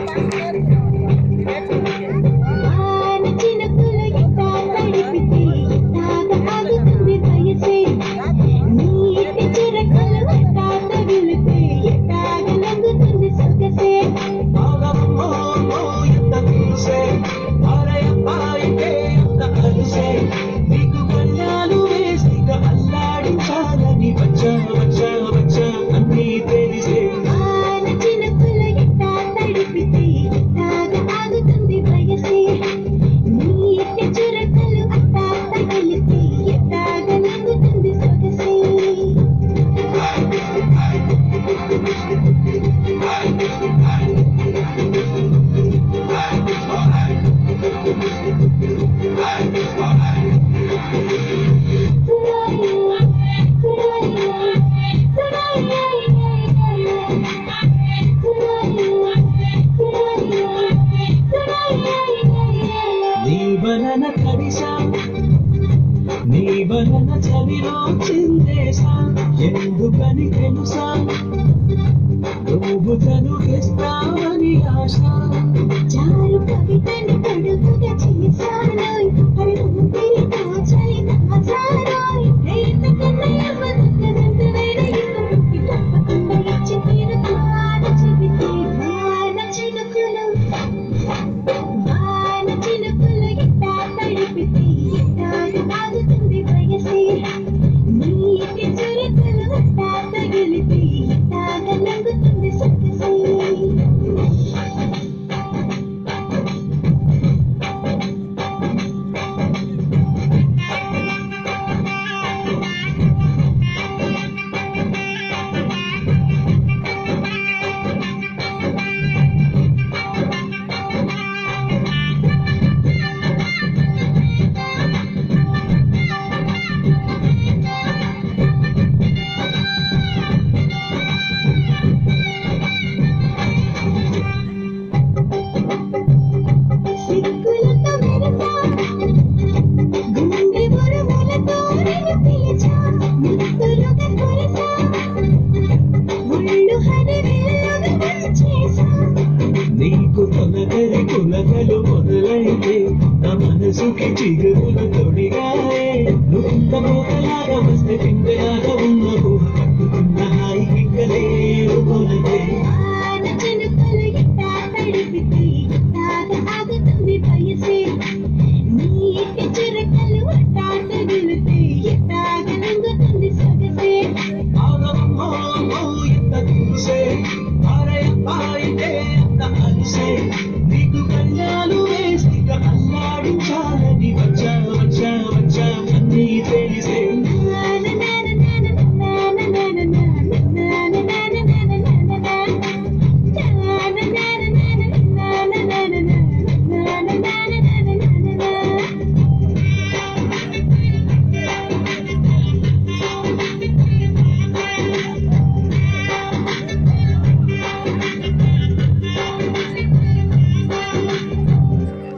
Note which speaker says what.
Speaker 1: వలన చలిలో చిందేశా ఎందుకని తెలుసా నువ్వు చదువుకిస్తావని ఆశ
Speaker 2: చారు కవితని తడుపుగా చేశానోయ్ అరే నువ్వు తిరిగా చలి కాచారోయ్ రేత కన్నయ్యవ్వదంత వేడ ఇక్కడికి తప్పకుండా ఇచ్చి తీరుతాన చెబితే వాన చినుకులు ఇట్టా తడిపితే ఇట్టాగా ఆగుతుంది వయసే నీటి చురుకులు అట్టా తగిలితే ఇట్టాగా నంగుతుంది సొగసే
Speaker 1: నీకు తొలగరి కులగలు మొదలైతే నా మనసుకి చిగురులు తొడిగా